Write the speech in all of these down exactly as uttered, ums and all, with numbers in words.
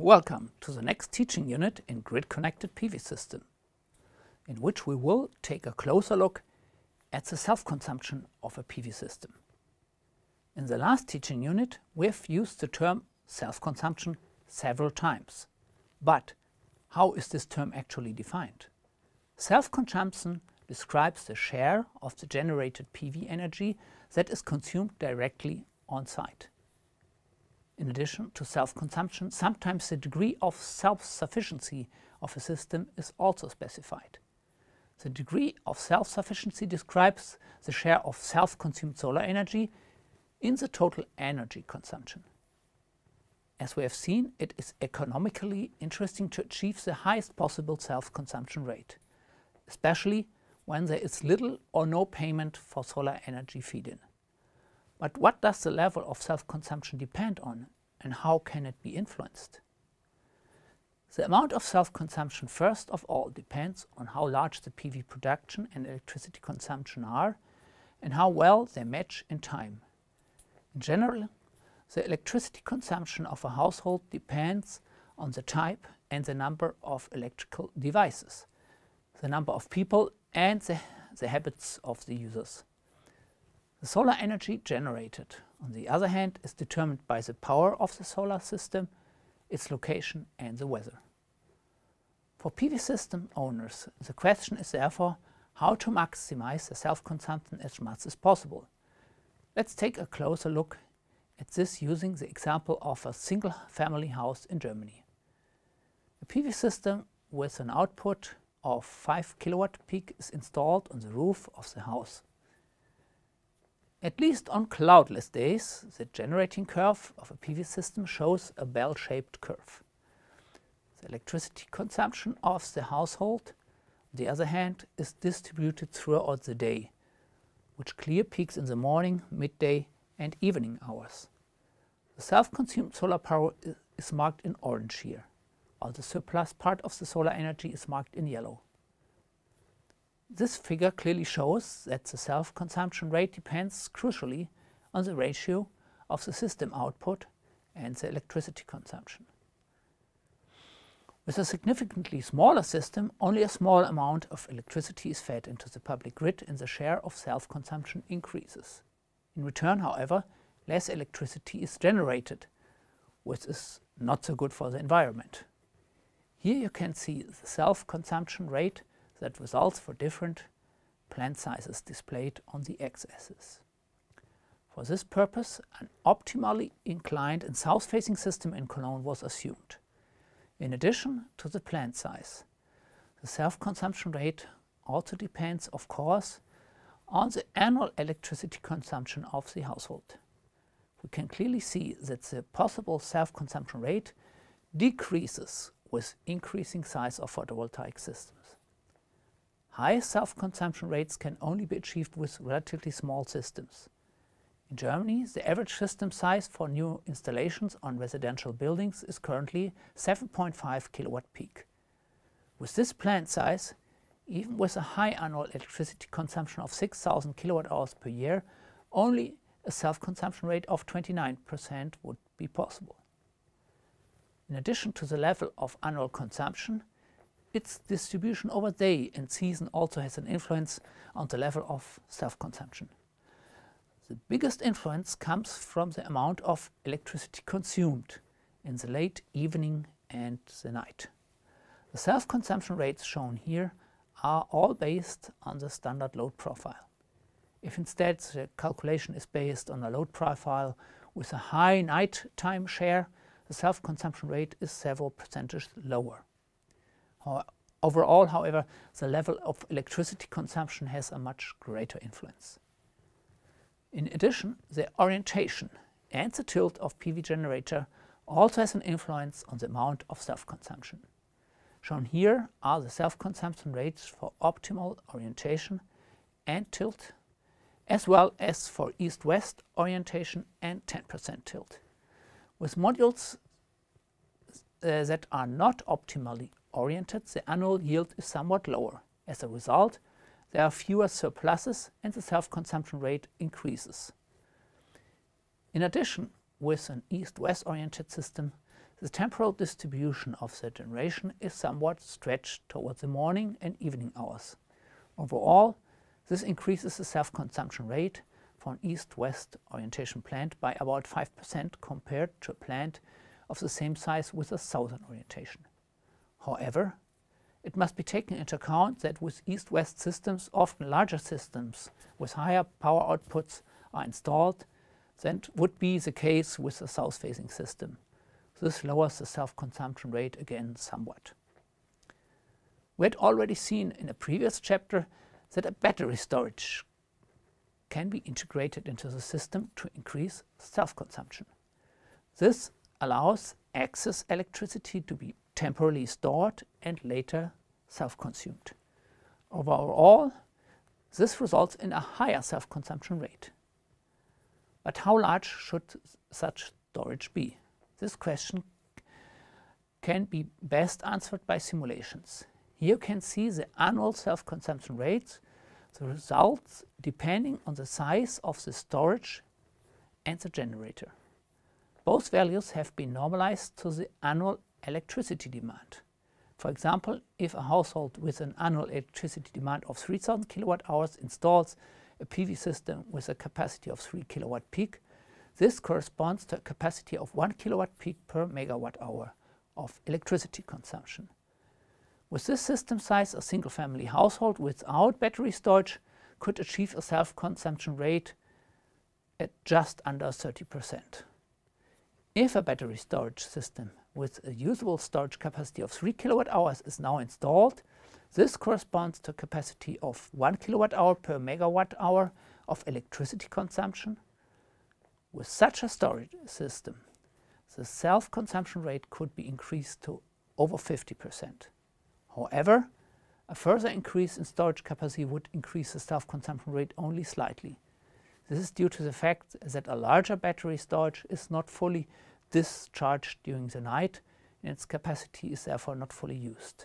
Welcome to the next teaching unit in grid-connected P V system, in which we will take a closer look at the self-consumption of a P V system. In the last teaching unit, we have used the term self-consumption several times. But how is this term actually defined? Self-consumption describes the share of the generated P V energy that is consumed directly on site. In addition to self-consumption, sometimes the degree of self-sufficiency of a system is also specified. The degree of self-sufficiency describes the share of self-consumed solar energy in the total energy consumption. As we have seen, it is economically interesting to achieve the highest possible self-consumption rate, especially when there is little or no payment for solar energy feed-in. But what does the level of self-consumption depend on, and how can it be influenced? The amount of self-consumption first of all depends on how large the P V production and electricity consumption are and how well they match in time. In general, the electricity consumption of a household depends on the type and the number of electrical devices, the number of people and the, the habits of the users. The solar energy generated, on the other hand, is determined by the power of the solar system, its location and the weather. For P V system owners, the question is therefore how to maximize the self-consumption as much as possible. Let's take a closer look at this using the example of a single-family house in Germany. A P V system with an output of five kilowatt peak is installed on the roof of the house. At least on cloudless days, the generating curve of a P V system shows a bell-shaped curve. The electricity consumption of the household, on the other hand, is distributed throughout the day, with clear peaks in the morning, midday and evening hours. The self-consumed solar power is marked in orange here, while the surplus part of the solar energy is marked in yellow. This figure clearly shows that the self-consumption rate depends crucially on the ratio of the system output and the electricity consumption. With a significantly smaller system, only a small amount of electricity is fed into the public grid and the share of self-consumption increases. In return, however, less electricity is generated, which is not so good for the environment. Here you can see the self-consumption rate that results for different plant sizes displayed on the x-axis. For this purpose, an optimally inclined and south-facing system in Cologne was assumed. In addition to the plant size, the self-consumption rate also depends, of course, on the annual electricity consumption of the household. We can clearly see that the possible self-consumption rate decreases with increasing size of photovoltaic systems. High self-consumption rates can only be achieved with relatively small systems. In Germany, the average system size for new installations on residential buildings is currently seven point five kilowatt peak. With this plant size, even with a high annual electricity consumption of six thousand kilowatt hours per year, only a self-consumption rate of twenty-nine percent would be possible. In addition to the level of annual consumption, its distribution over day and season also has an influence on the level of self-consumption. The biggest influence comes from the amount of electricity consumed in the late evening and the night. The self-consumption rates shown here are all based on the standard load profile. If instead the calculation is based on a load profile with a high nighttime share, the self-consumption rate is several percentages lower. Overall, however, the level of electricity consumption has a much greater influence. In addition, the orientation and the tilt of P V generator also has an influence on the amount of self-consumption. Shown here are the self-consumption rates for optimal orientation and tilt, as well as for east-west orientation and ten percent tilt. With modules uh, that are not optimally oriented, the annual yield is somewhat lower. As a result, there are fewer surpluses and the self-consumption rate increases. In addition, with an east-west oriented system, the temporal distribution of the generation is somewhat stretched towards the morning and evening hours. Overall, this increases the self-consumption rate for an east-west orientation plant by about five percent compared to a plant of the same size with a southern orientation. However, it must be taken into account that with east-west systems, often larger systems with higher power outputs are installed than would be the case with a south-facing system. This lowers the self-consumption rate again somewhat. We had already seen in a previous chapter that a battery storage can be integrated into the system to increase self-consumption. This allows excess electricity to be temporarily stored and later self-consumed. Overall, this results in a higher self-consumption rate. But how large should such storage be? This question can be best answered by simulations. Here you can see the annual self-consumption rates, the results depending on the size of the storage and the generator. Both values have been normalized to the annual electricity demand. For example, if a household with an annual electricity demand of three thousand kilowatt hours installs a P V system with a capacity of three kilowatt peak, this corresponds to a capacity of one kilowatt peak per megawatt hour of electricity consumption. With this system size, a single-family household without battery storage could achieve a self-consumption rate at just under thirty percent. If a battery storage system with a usable storage capacity of three kilowatt hours is now installed, this corresponds to a capacity of one kilowatt hour per megawatt hour of electricity consumption. With such a storage system, the self-consumption rate could be increased to over fifty percent. However, a further increase in storage capacity would increase the self-consumption rate only slightly. This is due to the fact that a larger battery storage is not fully discharged during the night and its capacity is therefore not fully used.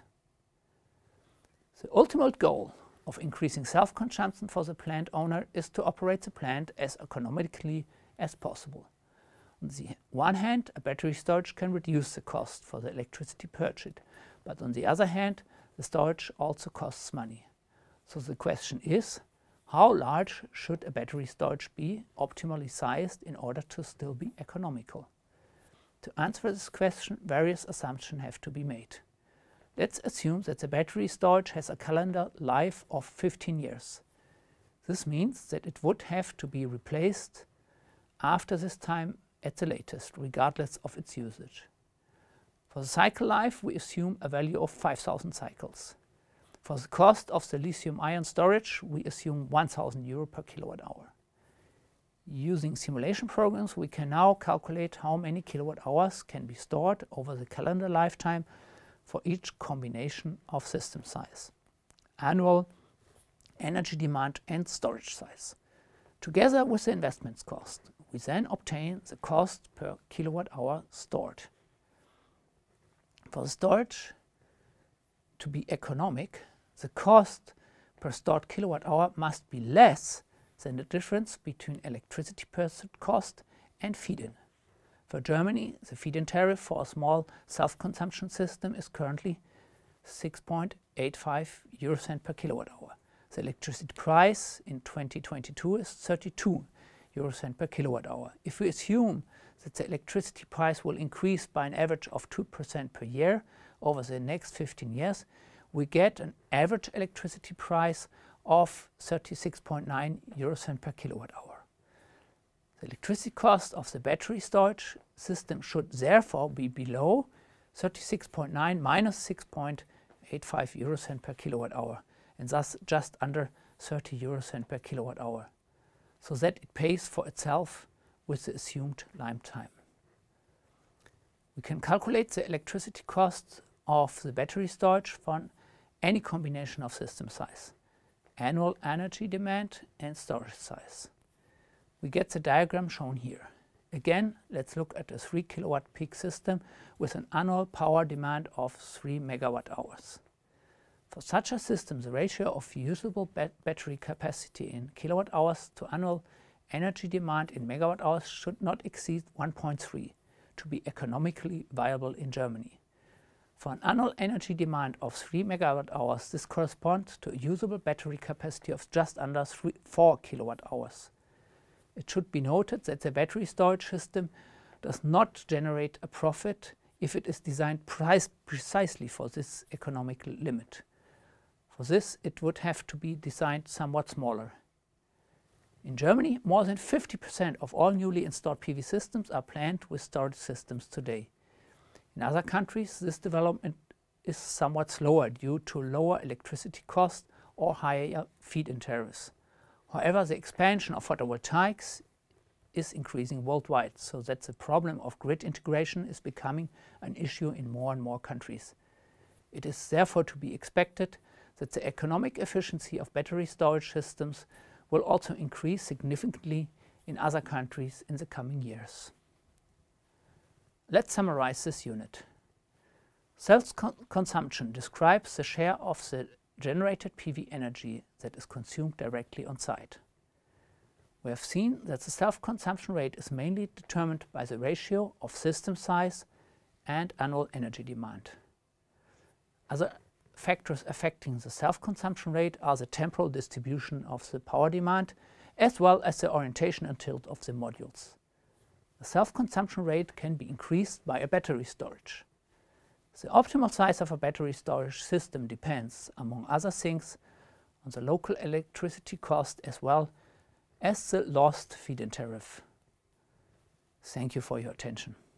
The ultimate goal of increasing self-consumption for the plant owner is to operate the plant as economically as possible. On the one hand, a battery storage can reduce the cost for the electricity purchased, but on the other hand, the storage also costs money. So the question is, how large should a battery storage be optimally sized in order to still be economical? To answer this question, various assumptions have to be made. Let's assume that the battery storage has a calendar life of fifteen years. This means that it would have to be replaced after this time at the latest, regardless of its usage. For the cycle life, we assume a value of five thousand cycles. For the cost of the lithium-ion storage, we assume one thousand euro per kilowatt hour. Using simulation programs, we can now calculate how many kilowatt hours can be stored over the calendar lifetime for each combination of system size, annual energy demand and storage size. Together with the investment cost, we then obtain the cost per kilowatt hour stored. For the storage to be economic, the cost per stored kilowatt hour must be less than the difference between electricity purchase cost and feed-in. For Germany, the feed-in tariff for a small self-consumption system is currently six point eight five euro cent per kilowatt hour. The electricity price in twenty twenty-two is thirty-two euro cent per kilowatt hour. If we assume that the electricity price will increase by an average of two percent per year over the next fifteen years, we get an average electricity price of thirty-six point nine euro cent per kilowatt hour. The electricity cost of the battery storage system should therefore be below thirty-six point nine minus six point eight five euro cent per kilowatt hour, and thus just under thirty euro cent per kilowatt hour, so that it pays for itself with the assumed lifetime. We can calculate the electricity cost of the battery storage for any combination of system size, annual energy demand and storage size. We get the diagram shown here. Again, let's look at a three kilowatt peak system with an annual power demand of three megawatt hours. For such a system, the ratio of usable bat battery capacity in kilowatt hours to annual energy demand in megawatt hours should not exceed one point three to be economically viable in Germany. For an annual energy demand of three megawatt hours, this corresponds to a usable battery capacity of just under three, four kilowatt hours. It should be noted that the battery storage system does not generate a profit if it is designed price precisely for this economical limit. For this, it would have to be designed somewhat smaller. In Germany, more than fifty percent of all newly installed P V systems are planned with storage systems today. In other countries, this development is somewhat slower due to lower electricity costs or higher feed-in tariffs. However, the expansion of photovoltaics is increasing worldwide, so that the problem of grid integration is becoming an issue in more and more countries. It is therefore to be expected that the economic efficiency of battery storage systems will also increase significantly in other countries in the coming years. Let's summarize this unit. Self-consumption describes the share of the generated P V energy that is consumed directly on site. We have seen that the self-consumption rate is mainly determined by the ratio of system size and annual energy demand. Other factors affecting the self-consumption rate are the temporal distribution of the power demand as well as the orientation and tilt of the modules. The self-consumption rate can be increased by a battery storage. The optimal size of a battery storage system depends, among other things, on the local electricity cost as well as the lost feed-in tariff. Thank you for your attention.